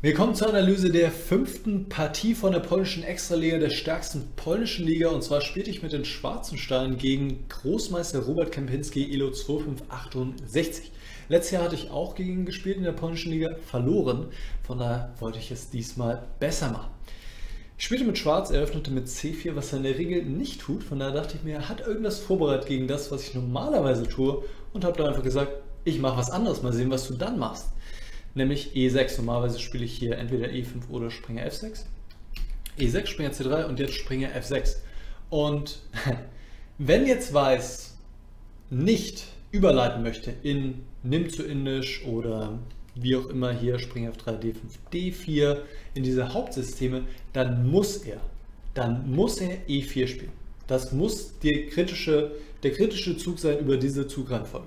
Willkommen zur Analyse der 5. Partie von der polnischen Extraliga, der stärksten polnischen Liga. Und zwar spielte ich mit den Schwarzensteinen gegen Großmeister Robert Kempinski, Elo 2568. Letztes Jahr hatte ich auch gegen ihn gespielt in der polnischen Liga, verloren. Von daher wollte ich es diesmal besser machen. Ich spielte mit Schwarz, eröffnete mit C4, was er in der Regel nicht tut. Von daher dachte ich mir, er hat irgendwas vorbereitet gegen das, was ich normalerweise tue. Und habe dann einfach gesagt, ich mache was anderes, mal sehen, was du dann machst. Nämlich E6. Normalerweise spiele ich hier entweder E5 oder Springer F6. E6, Springer C3 und jetzt Springer F6. Und wenn jetzt Weiß nicht überleiten möchte in Nimm zu Indisch oder wie auch immer hier Springer F3, D5, D4 in diese Hauptsysteme, dann muss er E4 spielen. Das muss der kritische Zug sein über diese Zugreihenfolge.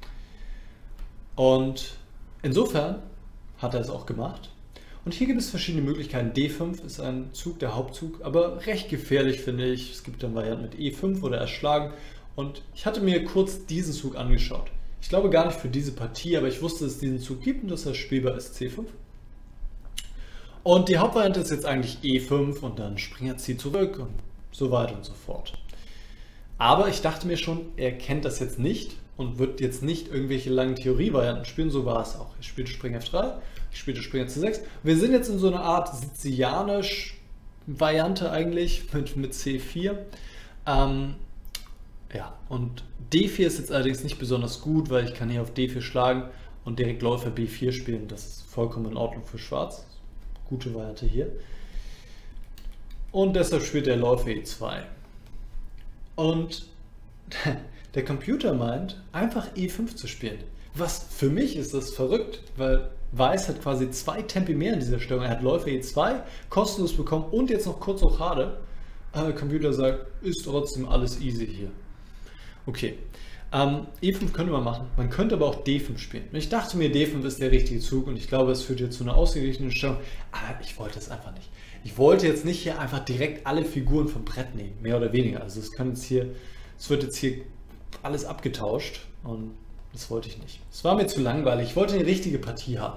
Und insofern hat er es auch gemacht. Und hier gibt es verschiedene Möglichkeiten. D5 ist ein Zug, der Hauptzug, aber recht gefährlich, finde ich. Es gibt dann Varianten mit E5 oder erschlagen. Und ich hatte mir kurz diesen Zug angeschaut. Ich glaube gar nicht für diese Partie, aber ich wusste, dass es diesen Zug gibt und dass er spielbar ist, C5. Und die Hauptvariante ist jetzt eigentlich E5 und dann Springer zieht zurück und so weiter und so fort. Aber ich dachte mir schon, er kennt das jetzt nicht und wird jetzt nicht irgendwelche langen Theorievarianten spielen. So war es auch. Ich spielte Springer F3, ich spielte Springer C6. Wir sind jetzt in so einer Art sizilianisch Variante eigentlich mit C4. Ja, und D4 ist jetzt allerdings nicht besonders gut, weil ich kann hier auf D4 schlagen und direkt Läufer B4 spielen. Das ist vollkommen in Ordnung für Schwarz. Gute Variante hier. Und deshalb spielt der Läufer E2. Und der Computer meint, einfach E5 zu spielen. Was für mich ist das verrückt, weil Weiß hat quasi 2 Tempi mehr in dieser Stellung. Er hat Läufer E2 kostenlos bekommen und jetzt noch kurz Rochade. Der Computer sagt, ist trotzdem alles easy hier. Okay, E5 könnte man machen, man könnte aber auch D5 spielen. Ich dachte mir, D5 ist der richtige Zug und ich glaube, es führt jetzt zu einer ausgeglichenen Stellung, aber ich wollte es einfach nicht. Ich wollte jetzt nicht hier einfach direkt alle Figuren vom Brett nehmen, mehr oder weniger. Also es wird jetzt hier alles abgetauscht und das wollte ich nicht. Es war mir zu langweilig, ich wollte eine richtige Partie haben.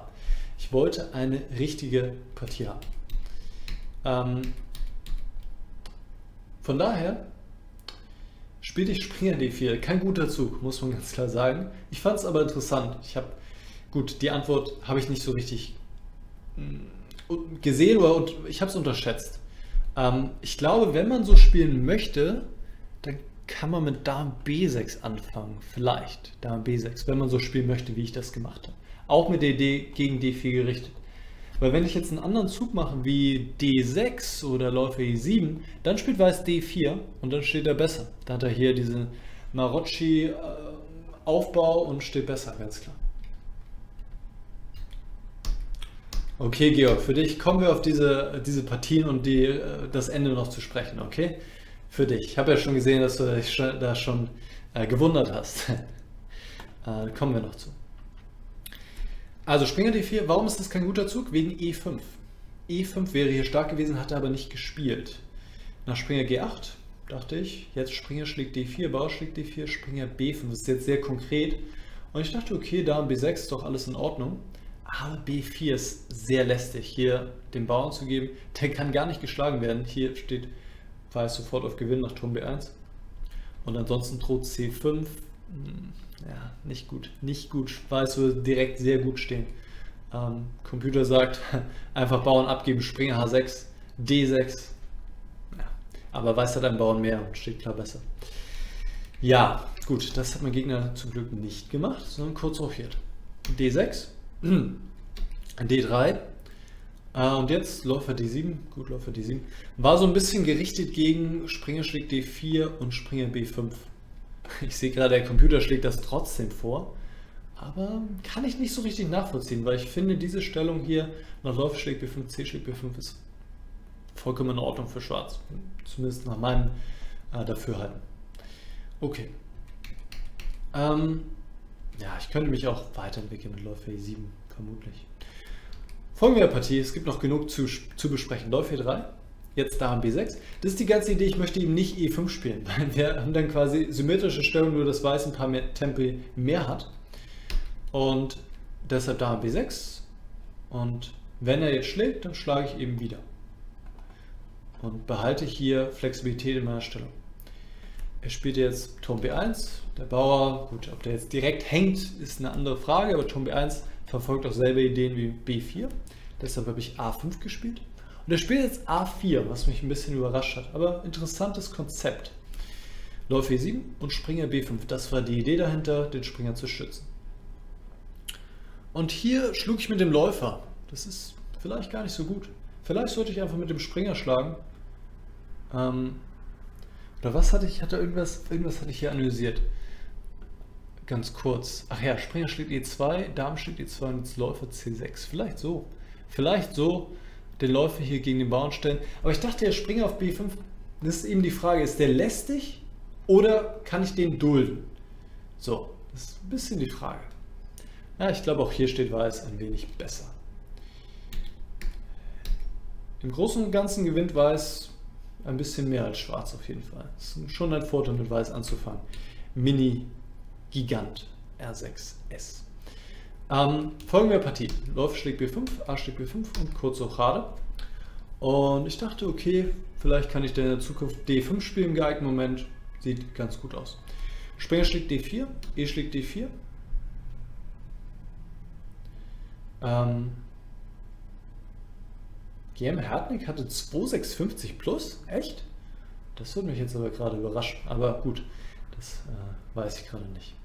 Von daher spielte ich Springer D4. Kein guter Zug, muss man ganz klar sagen. Ich fand es aber interessant. Gut, die Antwort habe ich nicht so richtig gesehen oder ich habe es unterschätzt. Ich glaube, wenn man so spielen möchte, dann kann man mit Dame B6 anfangen. Vielleicht Dame B6, wenn man so spielen möchte, wie ich das gemacht habe. Auch mit DD gegen D4 gerichtet. Weil wenn ich jetzt einen anderen Zug mache wie D6 oder Läufer E7, dann spielt Weiß D4 und dann steht er besser. Da hat er hier diesen Marocci-Aufbau und steht besser, ganz klar. Okay, Georg, für dich kommen wir auf diese Partien und das Ende noch zu sprechen, okay? Für dich. Ich habe ja schon gesehen, dass du dich da schon gewundert hast. Kommen wir noch zu. Also Springer D4, warum ist das kein guter Zug? Wegen E5. E5 wäre hier stark gewesen, hat er aber nicht gespielt. Nach Springer G8 dachte ich, jetzt Springer schlägt D4, Bauer schlägt D4, Springer B5. Das ist jetzt sehr konkret. Und ich dachte, okay, Dame B6 ist doch alles in Ordnung. Aber B4 ist sehr lästig, hier den Bauern zu geben. Der kann gar nicht geschlagen werden. Hier steht Weiß sofort auf Gewinn nach Turm B1. Und ansonsten droht C5. Ja, nicht gut. Nicht gut. Weiß würde direkt sehr gut stehen. Computer sagt, einfach Bauern abgeben, Springer H6, D6. Ja, aber Weiß hat einen Bauern mehr und steht klar besser. Ja, gut, das hat mein Gegner zum Glück nicht gemacht, sondern kurz rochiert. D6, D3 und jetzt Läufer D7. Gut, Läufer D7. War so ein bisschen gerichtet gegen Springer schlägt D4 und Springer B5. Ich sehe gerade, der Computer schlägt das trotzdem vor, aber kann ich nicht so richtig nachvollziehen, weil ich finde, diese Stellung hier nach Läufer schlägt B5, C schlägt B5 ist vollkommen in Ordnung für Schwarz. Zumindest nach meinem Dafürhalten. Okay. Ja, ich könnte mich auch weiterentwickeln mit Läufer E7, vermutlich. Folgen wir der Partie, es gibt noch genug zu besprechen. Läufer E3. Jetzt Dame B6. Das ist die ganze Idee, ich möchte eben nicht E5 spielen, weil wir haben dann quasi symmetrische Stellung, nur dass Weiß ein paar mehr Tempi mehr hat. Und deshalb Dame B6 und Wenn er jetzt schlägt, dann schlage ich eben wieder. Und behalte hier Flexibilität in meiner Stellung. Er spielt jetzt Turm B1, der Bauer, gut, ob der jetzt direkt hängt, ist eine andere Frage, aber Turm B1 verfolgt auch selbe Ideen wie B4. Deshalb habe ich A5 gespielt. Und er spielt jetzt A4, was mich ein bisschen überrascht hat. Aber interessantes Konzept. Läufer E7 und Springer B5. Das war die Idee dahinter, den Springer zu schützen. Und hier schlug ich mit dem Läufer. Das ist vielleicht gar nicht so gut. Vielleicht sollte ich einfach mit dem Springer schlagen. Oder was hatte ich? Irgendwas hatte ich hier analysiert. Ganz kurz. Ach ja, Springer schlägt E2, Dame schlägt E2 und jetzt Läufer C6. Vielleicht so. Vielleicht so den Läufer hier gegen den Bauern stellen. Aber ich dachte, der Springer auf B5, das ist eben die Frage, ist der lästig oder kann ich den dulden? So, das ist ein bisschen die Frage. Ja, ich glaube, auch hier steht Weiß ein wenig besser. Im Großen und Ganzen gewinnt Weiß ein bisschen mehr als Schwarz auf jeden Fall. Es ist schon ein Vorteil, mit Weiß anzufangen. Mini-Gigant R6S. Folgende Partie. Läufer schlägt B5, A schlägt B5 und kurz Rochade. Und ich dachte, okay, vielleicht kann ich in der Zukunft D5 spielen im geeigneten Moment. Sieht ganz gut aus. Springer schlägt D4, E schlägt D4. GM Hartnick hatte 2650 plus? Echt? Das würde mich jetzt aber gerade überraschen. Aber gut, das weiß ich gerade nicht.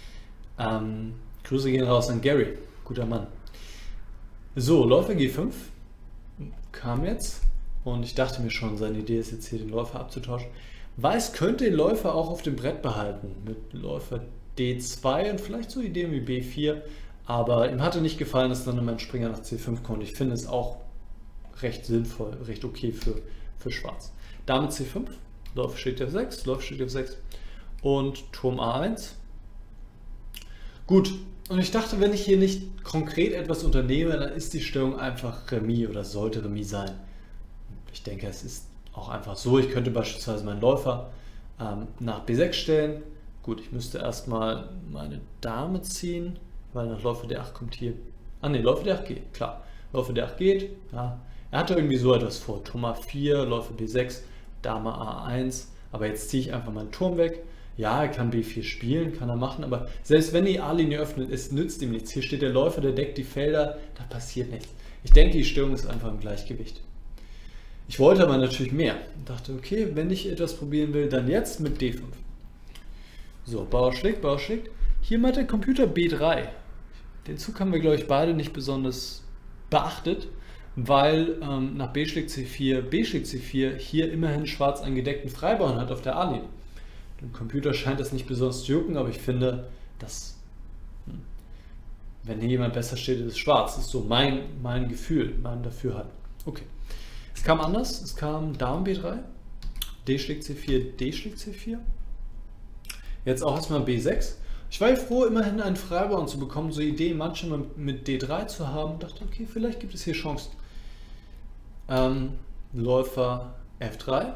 Grüße gehen raus an Gary. Guter Mann. So, Läufer G5 kam jetzt. Und ich dachte mir schon, seine Idee ist jetzt hier den Läufer abzutauschen. Weiß könnte den Läufer auch auf dem Brett behalten. Mit Läufer D2 und vielleicht so Ideen wie B4. Aber ihm hatte nicht gefallen, dass dann mein Springer nach C5 kommt. Ich finde es auch recht sinnvoll, recht okay für Schwarz. Dame C5, Läufer schlägt F6, Läufer schlägt F6 und Turm A1. Gut, und ich dachte, wenn ich hier nicht konkret etwas unternehme, dann ist die Stellung einfach Remis oder sollte Remis sein. Ich denke, es ist auch einfach so. Ich könnte beispielsweise meinen Läufer nach B6 stellen. Gut, ich müsste erstmal meine Dame ziehen, weil nach Läufer D8 kommt hier. Ah ne, Läufer D8 geht, klar. Läufer D8 geht, ja. Er hatte irgendwie so etwas vor. Turm A4, Läufer B6, Dame A1. Aber jetzt ziehe ich einfach meinen Turm weg. Ja, er kann B4 spielen, kann er machen, aber selbst wenn die A-Linie öffnet, es nützt ihm nichts. Hier steht der Läufer, der deckt die Felder, da passiert nichts. Ich denke, die Stellung ist einfach im Gleichgewicht. Ich wollte aber natürlich mehr und dachte, okay, wenn ich etwas probieren will, dann jetzt mit D5. So, Bauer schlägt, Bauer schlägt. Hier macht der Computer B3. Den Zug haben wir, glaube ich, beide nicht besonders beachtet, weil nach B schlägt C4, B schlägt C4 hier immerhin Schwarz einen gedeckten Freibauern hat auf der A-Linie. Dem Computer scheint das nicht besonders zu jucken, aber ich finde, dass wenn hier jemand besser steht, ist es Schwarz. Das ist so mein Gefühl, mein Dafürhalten. Okay. Es kam anders, es kam Dame B3, D schlägt C4, D schlägt C4. Jetzt auch erstmal B6. Ich war froh, immerhin einen Freibauern zu bekommen, so Ideen manchmal mit D3 zu haben. Ich dachte, okay, vielleicht gibt es hier Chancen. Läufer F3.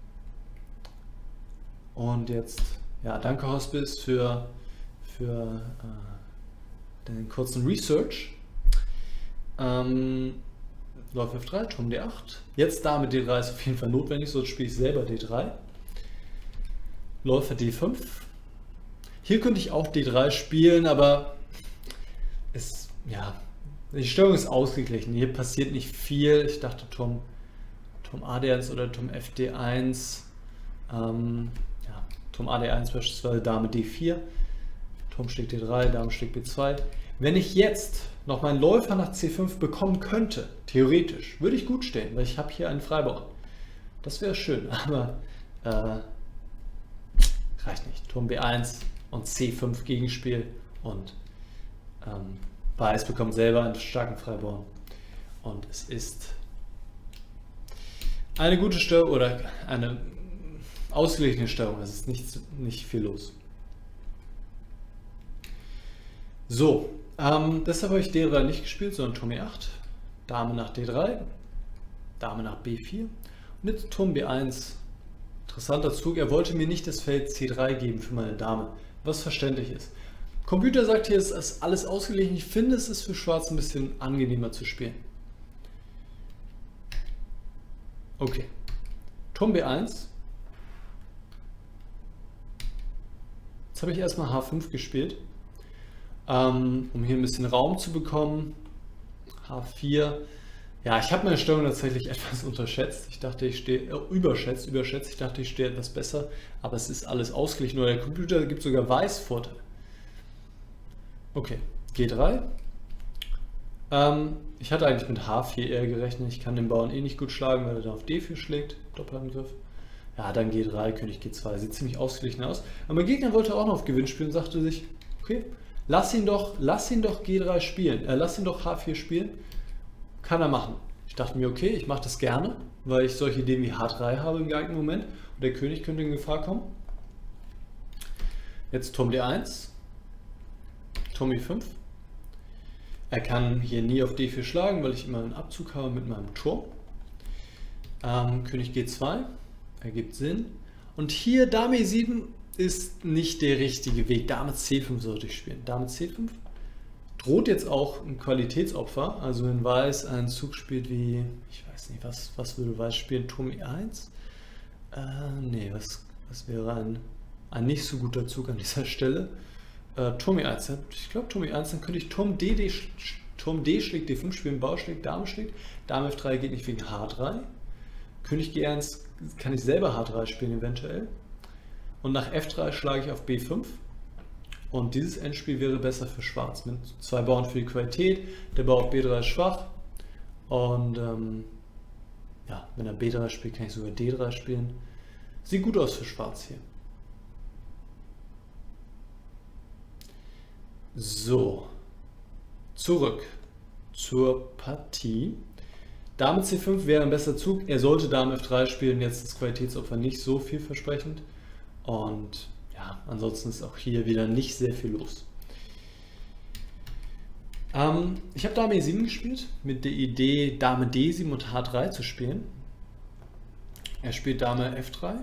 Und jetzt, ja, danke Hospice für den kurzen Research. Läufer F3, Turm D8. Jetzt Dame D3 ist auf jeden Fall notwendig, sonst spiele ich selber D3. Läufer D5. Hier könnte ich auch D3 spielen, aber die Stellung ist ausgeglichen. Hier passiert nicht viel. Ich dachte Turm AD1 oder Turm FD1. Turm AD1 beispielsweise Dame D4. Turm schlägt D3, Dame schlägt B2. Wenn ich jetzt noch meinen Läufer nach C5 bekommen könnte, theoretisch, würde ich gut stehen, weil ich habe hier einen Freibauern. Das wäre schön, aber reicht nicht. Turm B1 und C5 Gegenspiel und Weiß bekommt selber einen starken Freibauern. Und es ist eine gute Stellung oder eine ausgeglichene Stellung. Es ist nicht viel los. So, deshalb habe ich D3 nicht gespielt, sondern Turm E8, Dame nach D3, Dame nach B4 und jetzt Turm B1. Interessanter Zug, er wollte mir nicht das Feld C3 geben für meine Dame, was verständlich ist. Computer sagt hier, es ist alles ausgeglichen. Ich finde, es ist für Schwarz ein bisschen angenehmer zu spielen. Okay. Turm B1. Jetzt habe ich erstmal H5 gespielt, um hier ein bisschen Raum zu bekommen. H4. Ja, ich habe meine Stellung tatsächlich etwas unterschätzt. Ich dachte, ich stehe überschätzt. Ich dachte, ich stehe etwas besser, aber es ist alles ausgeglichen. Nur der Computer gibt sogar Weiß Vorteil. Okay, G3. Ich hatte eigentlich mit H4 eher gerechnet. Ich kann den Bauern eh nicht gut schlagen, weil er dann auf D4 schlägt. Doppelangriff. Ja, dann G3, König G2. Sieht ziemlich ausgeglichen aus. Aber mein Gegner wollte auch noch auf Gewinn spielen und sagte sich, okay, lass ihn doch G3 spielen. Lass ihn doch H4 spielen. Kann er machen. Ich dachte mir, okay, ich mache das gerne, weil ich solche Ideen wie H3 habe im geeigneten Moment. Und der König könnte in Gefahr kommen. Jetzt Turm D1. Turm E5. Er kann hier nie auf D4 schlagen, weil ich immer einen Abzug habe mit meinem Turm. König G2. Ergibt Sinn. Und hier Dame E7 ist nicht der richtige Weg. Dame C5 sollte ich spielen. Dame C5 droht jetzt auch ein Qualitätsopfer. Also wenn Weiß einen Zug spielt wie, ich weiß nicht, was würde Weiß spielen? Turm E1? Nee, was wäre ein nicht so guter Zug an dieser Stelle? Turm E1. Ich glaube Turm E1, dann könnte ich Turm D schlägt D5 spielen, Bauer schlägt, Dame schlägt. Dame F3 geht nicht wegen H3. König G1 kann ich selber H3 spielen eventuell. Und nach F3 schlage ich auf B5. Und dieses Endspiel wäre besser für Schwarz. Mit 2 Bauern für die Qualität. Der Bauer auf B3 ist schwach. Und ja, wenn er B3 spielt, kann ich sogar D3 spielen. Sieht gut aus für Schwarz hier. So, zurück zur Partie. Dame C5 wäre ein besser Zug. Er sollte Dame F3 spielen. Jetzt ist das Qualitätsopfer nicht so vielversprechend. Und ja, ansonsten ist auch hier wieder nicht sehr viel los. Ich habe Dame E7 gespielt, mit der Idee Dame D7 und H3 zu spielen. Er spielt Dame F3.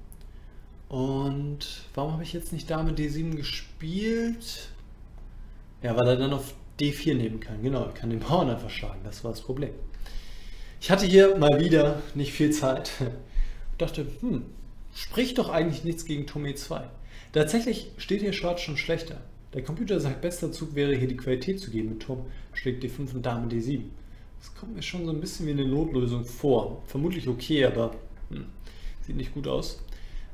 Und warum habe ich jetzt nicht Dame D7 gespielt? Ja, weil er dann auf D4 nehmen kann. Genau, er kann den Bauern einfach schlagen. Das war das Problem. Ich hatte hier mal wieder nicht viel Zeit. Ich dachte, spricht doch eigentlich nichts gegen Turm E2. Tatsächlich steht hier Schwarz schon schlechter. Der Computer sagt, bester Zug wäre hier die Qualität zu geben mit Turm schlägt D5 und Dame D7. Das kommt mir schon so ein bisschen wie eine Notlösung vor. Vermutlich okay, aber sieht nicht gut aus.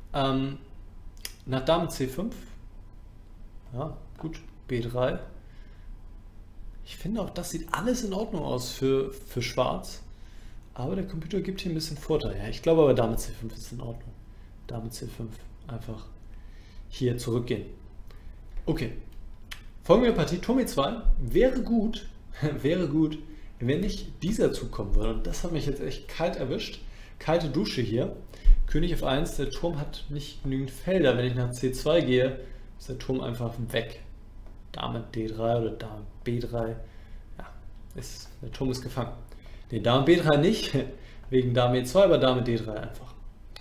Nach Dame C5. Ja, gut. B3. Ich finde auch, das sieht alles in Ordnung aus für Schwarz. Aber der Computer gibt hier ein bisschen Vorteil. Ja, ich glaube aber Dame C5 ist in Ordnung. Dame C5. Einfach hier zurückgehen. Okay. Folgende Partie. Turm E2 wäre gut, wenn nicht dieser Zug kommen würde. Und das hat mich jetzt echt kalt erwischt. Kalte Dusche hier. König F1. Der Turm hat nicht genügend Felder. Wenn ich nach C2 gehe, ist der Turm einfach weg. Dame D3 oder Dame B3. Ja, der Turm ist gefangen. Ne, Dame B3 nicht, wegen Dame E2, aber Dame D3 einfach.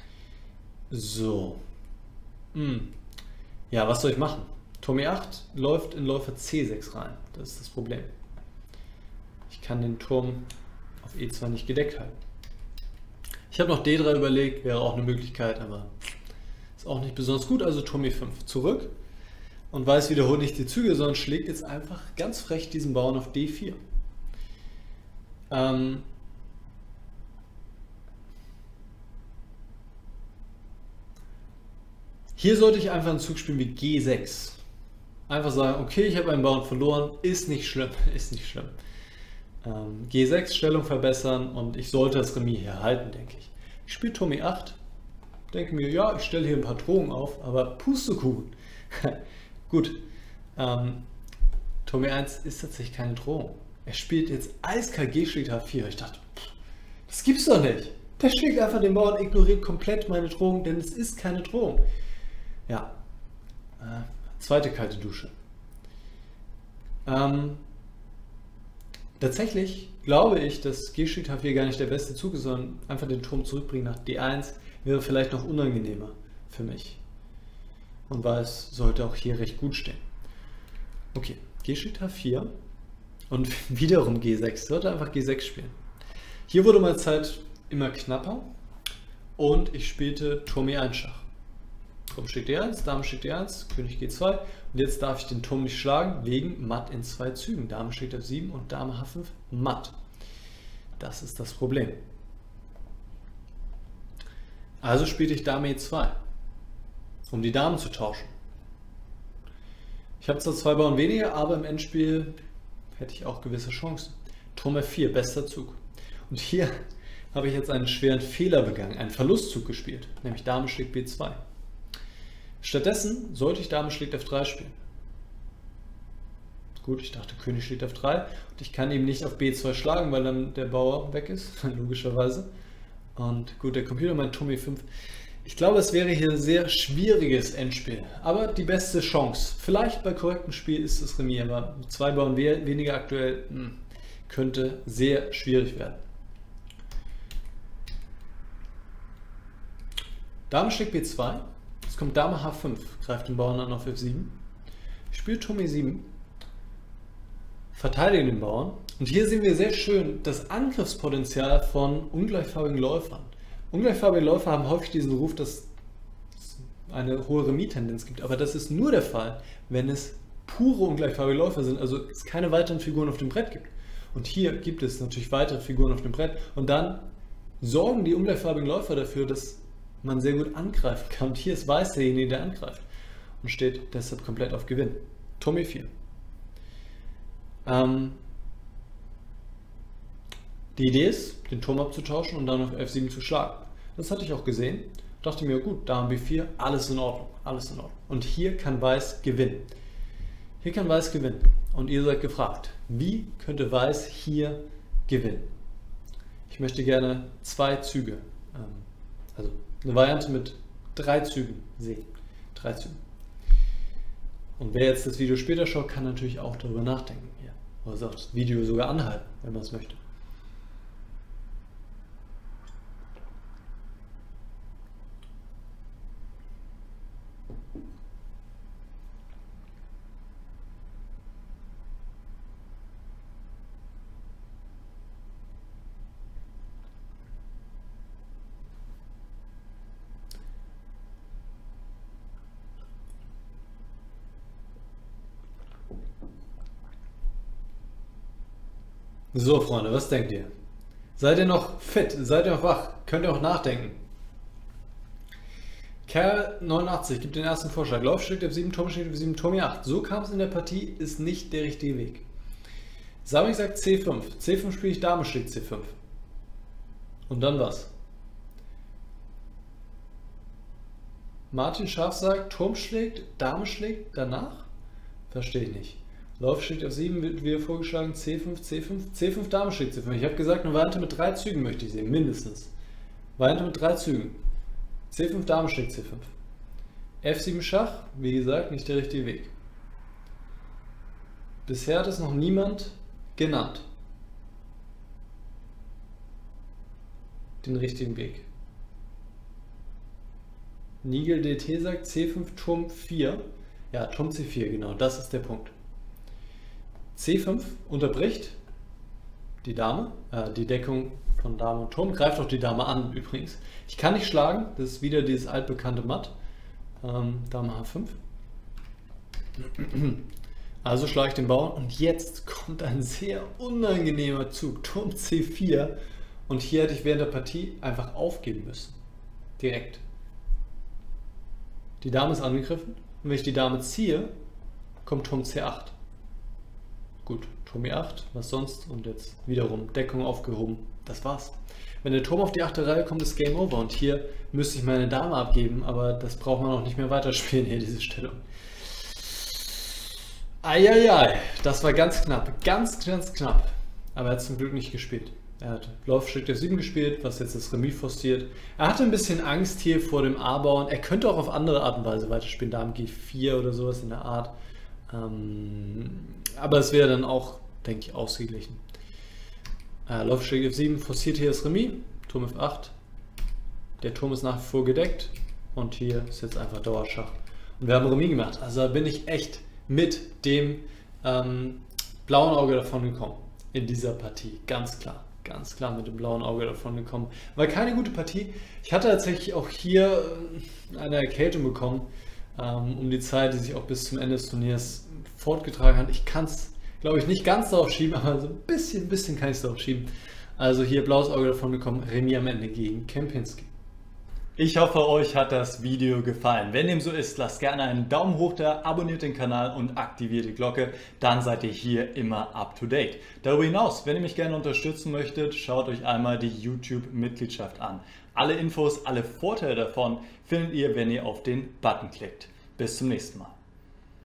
So. Ja, was soll ich machen? Turm E8 läuft in Läufer C6 rein. Das ist das Problem. Ich kann den Turm auf E2 nicht gedeckt halten. Ich habe noch D3 überlegt, wäre auch eine Möglichkeit, aber ist auch nicht besonders gut. Also Turm E5 zurück. Und Weiß wiederholt nicht die Züge, sondern schlägt jetzt einfach ganz frech diesen Bauern auf D4. Hier sollte ich einfach einen Zug spielen wie G6. Einfach sagen, okay, ich habe einen Bauern verloren, ist nicht schlimm, ist nicht schlimm. G6, Stellung verbessern und ich sollte das Remis hier halten, denke ich. Ich spiele Turm E8, denke mir, ja, ich stelle hier ein paar Drohungen auf, aber Pustekuchen. Gut, Turm E1 ist tatsächlich keine Drohung. Er spielt jetzt eiskalt G schlägt H4. Ich dachte, das gibt's doch nicht. Der schlägt einfach den Bauern, ignoriert komplett meine Drohung, denn es ist keine Drohung. Ja, zweite kalte Dusche. Tatsächlich glaube ich, dass G schlägt H4 gar nicht der beste Zug ist, sondern einfach den Turm zurückbringen nach D1 wäre vielleicht noch unangenehmer für mich. Und Weiß sollte auch hier recht gut stehen. Okay, G schlägt H4 und wiederum G6. Sollte einfach G6 spielen. Hier wurde mal Zeit immer knapper und ich spielte Turm E1 Schach. Turm schlägt D1, Dame schlägt D1, König G2 und jetzt darf ich den Turm nicht schlagen wegen Matt in 2 Zügen. Dame schlägt F7 und Dame H5 Matt. Das ist das Problem. Also spielte ich Dame E2, um die Damen zu tauschen. Ich habe zwar 2 Bauern weniger, aber im Endspiel hätte ich auch gewisse Chancen. Turm F4, bester Zug. Und hier habe ich jetzt einen schweren Fehler begangen, einen Verlustzug gespielt, nämlich Dame schlägt B2. Stattdessen sollte ich Dame schlägt F3 spielen. Gut, ich dachte König schlägt F3 und ich kann eben nicht auf B2 schlagen, weil dann der Bauer weg ist, logischerweise. Und gut, der Computer meint Turm E5. Ich glaube, es wäre hier ein sehr schwieriges Endspiel, aber die beste Chance. Vielleicht bei korrektem Spiel ist es Remis, aber 2 Bauern weniger aktuell könnte sehr schwierig werden. Dame schlägt B2, jetzt kommt Dame H5, greift den Bauern an auf F7. Ich spiele Turm E7, verteidige den Bauern und hier sehen wir sehr schön das Angriffspotenzial von ungleichfarbigen Läufern. Ungleichfarbige Läufer haben häufig diesen Ruf, dass es eine hohe Remis-Tendenz gibt, aber das ist nur der Fall, wenn es pure ungleichfarbige Läufer sind, also es keine weiteren Figuren auf dem Brett gibt. Und hier gibt es natürlich weitere Figuren auf dem Brett und dann sorgen die ungleichfarbigen Läufer dafür, dass man sehr gut angreifen kann. Und hier ist Weiß derjenige, der angreift und steht deshalb komplett auf Gewinn. Turm E4. Die Idee ist, den Turm abzutauschen und dann auf F7 zu schlagen. Das hatte ich auch gesehen. Dachte mir, gut, Dame B4, alles in Ordnung, alles in Ordnung. Und hier kann Weiß gewinnen. Hier kann Weiß gewinnen. Und ihr seid gefragt, wie könnte Weiß hier gewinnen? Ich möchte gerne 2 Züge, also eine Variante mit 3 Zügen sehen. 3 Züge. Und wer jetzt das Video später schaut, kann natürlich auch darüber nachdenken. Hier. Oder auch das Video sogar anhalten, wenn man es möchte. So, Freunde, was denkt ihr? Seid ihr noch fit? Seid ihr noch wach? Könnt ihr auch nachdenken? Kerl89 gibt den ersten Vorschlag. Lauf schlägt F7, Turm schlägt F7, Turm E8. So kam es in der Partie, ist nicht der richtige Weg. Samik sagt C5. C5 spiele ich, Dame schlägt C5. Und dann was? Martin Scharf sagt, Turm schlägt, Dame schlägt, danach? Verstehe ich nicht. Lauf schlägt F7, wird wieder vorgeschlagen, C5, C5, C5, Dame schlägt C5. Ich habe gesagt, eine Variante mit 3 Zügen möchte ich sehen, mindestens. Variante mit 3 Zügen. C5, Dame schlägt C5. F7 Schach, wie gesagt, nicht der richtige Weg. Bisher hat es noch niemand genannt. Den richtigen Weg. Nigel DT sagt C5, Turm 4. Ja, Turm C4, genau, das ist der Punkt. C5 unterbricht die Dame, die Deckung von Dame und Turm, greift auch die Dame an übrigens. Ich kann nicht schlagen, das ist wieder dieses altbekannte Matt. Dame H5. Also schlage ich den Bauern und jetzt kommt ein sehr unangenehmer Zug, Turm C4. Und hier hätte ich während der Partie einfach aufgeben müssen. Direkt. Die Dame ist angegriffen und wenn ich die Dame ziehe, kommt Turm C8. Gut, Turm E8, was sonst? Und jetzt wiederum Deckung aufgehoben. Das war's. Wenn der Turm auf die 8. Reihe kommt, ist Game Over. Und hier müsste ich meine Dame abgeben, aber das braucht man auch nicht mehr weiterspielen hier, diese Stellung. Eieiei, das war ganz knapp. Ganz, ganz knapp. Aber er hat zum Glück nicht gespielt. Er hat Lauf schlägt F7 gespielt, was jetzt das Remis forciert. Er hatte ein bisschen Angst hier vor dem A-Bauern. Er könnte auch auf andere Art und Weise weiterspielen. Dame G4 oder sowas in der Art. Aber es wäre dann auch, denke ich, ausgeglichen. Lauf schlägt F7, forciert hier das Remis, Turm F8. Der Turm ist nach wie vor gedeckt und hier ist jetzt einfach Dauerschach. Und wir haben Remis gemacht. Also da bin ich echt mit dem blauen Auge davon gekommen in dieser Partie. Ganz klar. ganz klar mit dem blauen Auge davon gekommen. War keine gute Partie. Ich hatte tatsächlich auch hier eine Erkältung bekommen, um die Zeit, die sich auch bis zum Ende des Turniers fortgetragen hat. Ich kann es, glaube ich, nicht ganz darauf schieben, aber so ein bisschen kann ich es darauf schieben. Also hier blaues Auge davon bekommen, Remis am Ende gegen Kempinski. Ich hoffe, euch hat das Video gefallen. Wenn dem so ist, lasst gerne einen Daumen hoch da, abonniert den Kanal und aktiviert die Glocke. Dann seid ihr hier immer up to date. Darüber hinaus, wenn ihr mich gerne unterstützen möchtet, schaut euch einmal die YouTube-Mitgliedschaft an. Alle Infos, alle Vorteile davon findet ihr, wenn ihr auf den Button klickt. Bis zum nächsten Mal.